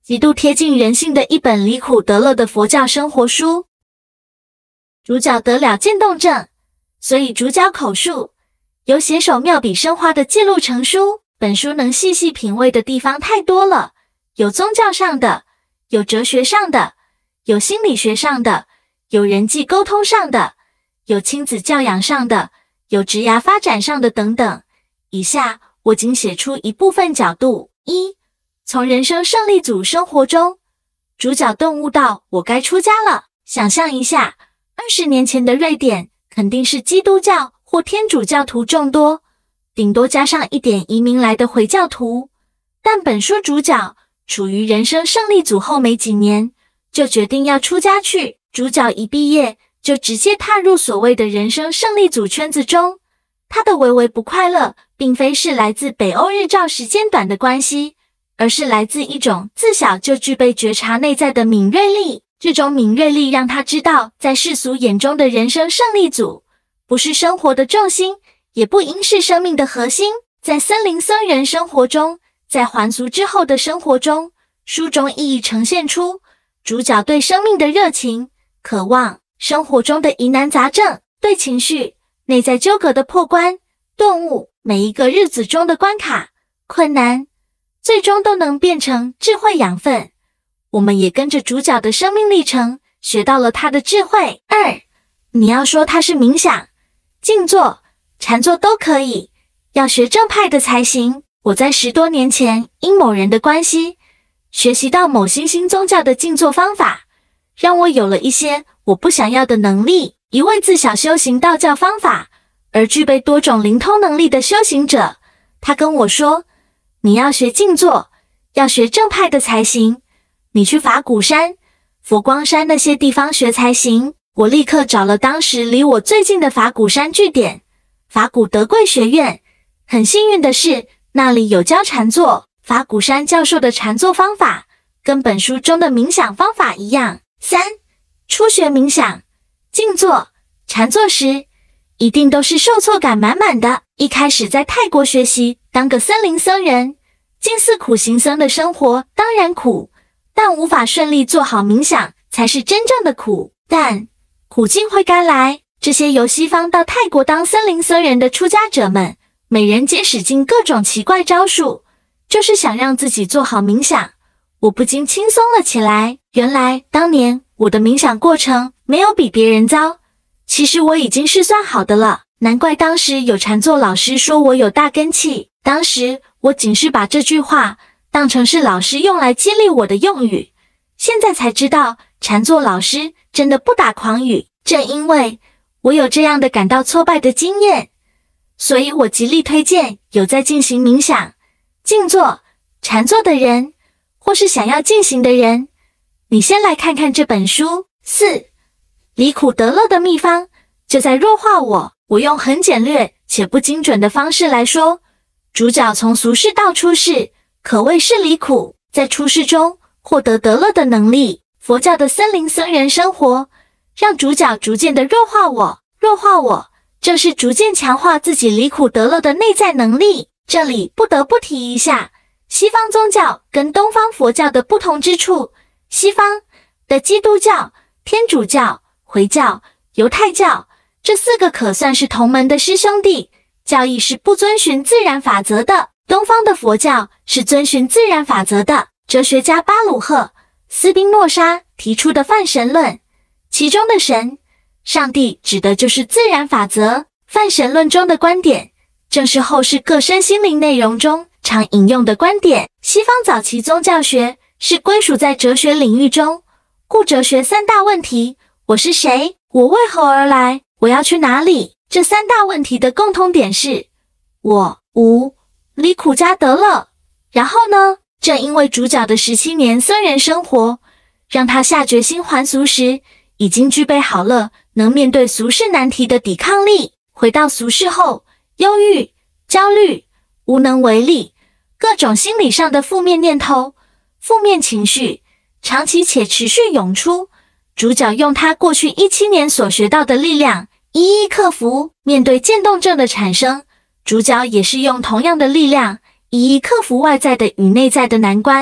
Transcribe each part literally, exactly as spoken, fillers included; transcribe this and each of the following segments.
极度贴近人性的一本离苦得乐的佛教生活书。主角得了渐冻症，所以主角口述，由写手妙笔生花的记录成书。本书能细细品味的地方太多了，有宗教上的，有哲学上的，有心理学上的，有人际沟通上的，有亲子教养上的，有职涯发展上的等等。以下我仅写出一部分角度。一、从人生胜利组生活中，主角顿悟到我该出家了。想象一下，二十年前的瑞典肯定是基督教或天主教徒众多，顶多加上一点移民来的回教徒。但本书主角处于人生胜利组后没几年，就决定要出家去。主角一毕业就直接踏入所谓的人生胜利组圈子中。他的微微不快乐，并非是来自北欧日照时间短的关系，而是来自一种自小就具备觉察内在的敏锐力。这种敏锐力让他知道，在世俗眼中的人生胜利组，不是生活的重心，也不应是生命的核心。在森林僧人生活中，在还俗之后的生活中，书中一一呈现出主角对生命的热情、渴望，生活中的疑难杂症，对情绪、内在纠葛的破关、顿悟，每一个日子中的关卡、困难，最终都能变成智慧养分。我们也跟着主角的生命历程，学到了他的智慧。二、你要说他是冥想、静坐、禅坐都可以，要学正派的才行。我在十多年前因某人的关系，学习到某新兴宗教的静坐方法，让我有了一些我不想要的能力。一位自小修行道教方法而具备多种灵通能力的修行者，他跟我说，你要学静坐，要学正派的才行，你去法鼓山、佛光山那些地方学才行。我立刻找了当时离我最近的法鼓山据点，法鼓德贵学院。很幸运的是，那里有教禅坐，法鼓山教授的禅坐方法跟本书中的冥想方法一样。三、初学冥想、静坐、禅坐时，一定都是受挫感满满的。一开始在泰国学习当个森林僧人，近似苦行僧的生活当然苦，但无法顺利做好冥想才是真正的苦。但苦尽会甘来，这些由西方到泰国当森林僧人的出家者们，每人皆使尽各种奇怪招数，就是想让自己做好冥想。我不禁轻松了起来。原来当年我的冥想过程没有比别人糟，其实我已经是算好的了。难怪当时有禅坐老师说我有大根器，当时我仅是把这句话当成是老师用来激励我的用语，现在才知道禅坐老师真的不打诳语。正因为我有这样的感到挫败的经验，所以我极力推荐有在进行冥想、静坐、禅坐的人，或是想要进行的人，你先来看看这本书。四、离苦得乐的秘方就在弱化我。我用很简略且不精准的方式来说，主角从俗世到出世，可谓是离苦，在出世中获得得乐的能力。佛教的森林僧人生活，让主角逐渐的弱化我。弱化我，正是逐渐强化自己离苦得乐的内在能力。这里不得不提一下西方宗教跟东方佛教的不同之处。西方的基督教、天主教、回教、犹太教这四个可算是同门的师兄弟，教义是不遵循自然法则的。东方的佛教是遵循自然法则的。哲学家巴鲁赫·斯宾诺莎提出的泛神论，其中的神、上帝指的就是自然法则。泛神论中的观点，正是后世各身心灵内容中常引用的观点。西方早期宗教学是归属在哲学领域中，故哲学三大问题：我是谁？我为何而来？我要去哪里？这三大问题的共通点是我无离苦家得乐。然后呢？正因为主角的十七年僧人生活，让他下决心还俗时，已经具备好了能面对俗世难题的抵抗力。回到俗世后，忧郁、焦虑、无能为力，各种心理上的负面念头、负面情绪，长期且持续涌出。主角用他过去一七年所学到的力量，一一克服。面对渐冻症的产生，主角也是用同样的力量，一一克服外在的与内在的难关。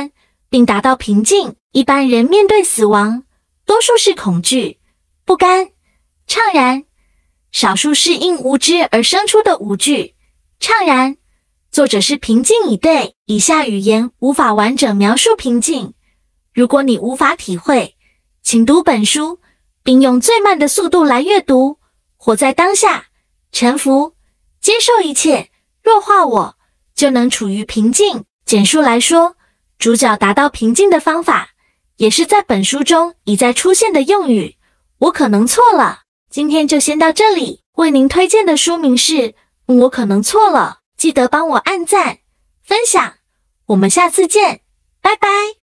并达到平静。一般人面对死亡，多数是恐惧、不甘、怅然，少数是因无知而生出的无惧、怅然。作者是平静以对。以下语言无法完整描述平静，如果你无法体会，请读本书，并用最慢的速度来阅读。活在当下，臣服，接受一切，弱化我，就能处于平静。简述来说，主角达到平静的方法，也是在本书中一再出现的用语。我可能错了。今天就先到这里。为您推荐的书名是《我可能错了》，记得帮我按赞、分享。我们下次见，拜拜。